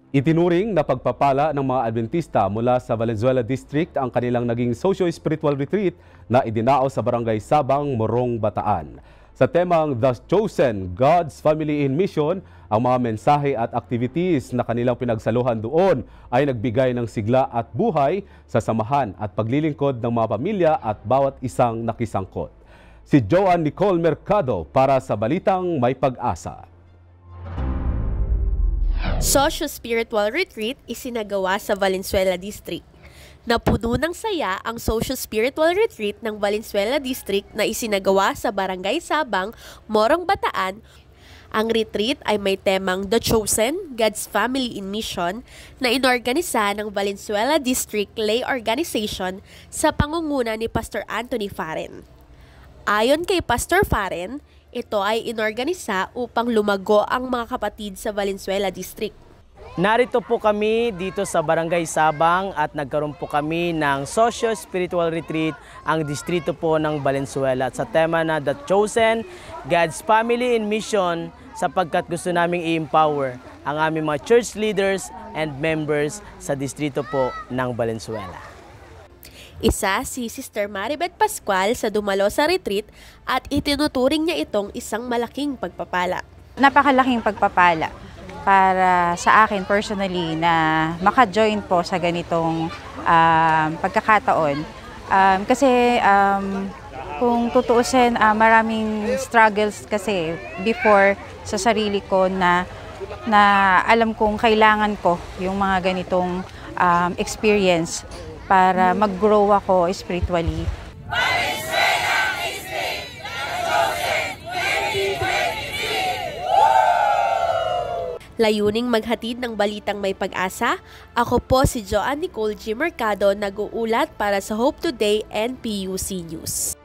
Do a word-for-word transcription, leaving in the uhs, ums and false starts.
Itinuring na pagpapala ng mga Adventista mula sa Valenzuela District ang kanilang naging socio-spiritual retreat na idinao sa Barangay Sabang, Morong, Bataan. Sa temang The Chosen, God's Family in Mission, ang mga mensahe at activities na kanilang pinagsaluhan doon ay nagbigay ng sigla at buhay sa samahan at paglilingkod ng mga pamilya at bawat isang nakisangkot. Si Joan Nicole Mercado para sa Balitang May Pag-asa. Socio-spiritual retreat isinagawa sa Valenzuela District. Napuno ng saya ang socio-spiritual retreat ng Valenzuela District na isinagawa sa Barangay Sabang, Morong, Bataan. Ang retreat ay may temang The Chosen, God's Family in Mission na inorganisa ng Valenzuela District Lay Organization sa pangunguna ni Pastor Anthony Faren. Ayon kay Pastor Faren, ito ay inorganisa upang lumago ang mga kapatid sa Valenzuela District. Narito po kami dito sa Barangay Sabang at nagkaroon po kami ng socio-spiritual retreat ang distrito po ng Valenzuela at sa tema na The Chosen, God's Family in Mission sapagkat gusto naming i-empower ang aming mga church leaders and members sa distrito po ng Valenzuela. Isa si Sister Maribeth Pascual sa dumalo sa retreat at itinuturing niya itong isang malaking pagpapala. Napakalaking pagpapala para sa akin personally na maka-join po sa ganitong um, pagkakataon. Um, kasi um, kung tutuusin, uh, maraming struggles kasi before sa sarili ko na, na alam kong kailangan ko yung mga ganitong um, experience para mag-grow ako spiritually. Layuning maghatid ng balitang may pag-asa, ako po si Joan Nicole G. Mercado nag-uulat para sa Hope Today and P U C News.